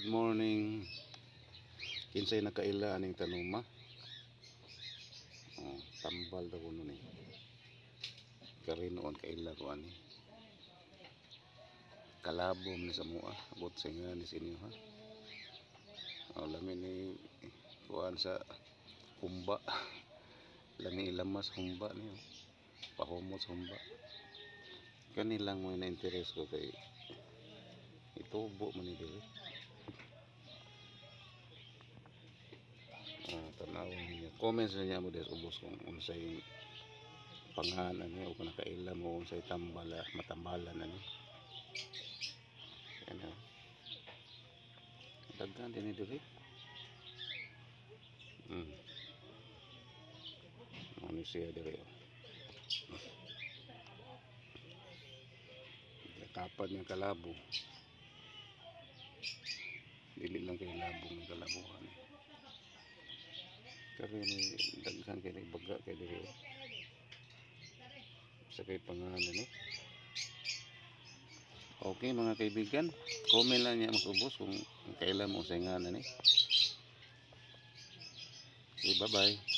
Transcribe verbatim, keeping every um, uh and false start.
morning. Kinsay nakaila aning tanuma. Oh, tambal daw kuno ni. Kari noon kaila ko ani. Kalabom ni sa mua, abot singa ni sinyo ha. Oh, lami ni kuan sa humba. Lami ilamas humba niyo. Pahumos humba. Kanilang mo na interes ko kay itubo man ni dili. Ah, tanaw niya. Comments na niya mo des ubos kung unsay pangalan niya o kung nakaila mo unsay tambala, matambalan ani. Ano? Daghan din ni dili. Hmm. Ano siya dili. Kapan yung kalabo. Dili lang kay labong ng kalabuhan. Kaya ni daghan kay baga kay diri. Sa kay pangalan ni. Okay mga kaibigan, comment lang niya mag-ubos kung kailan mo sa ngalan ni. Okay, bye bye.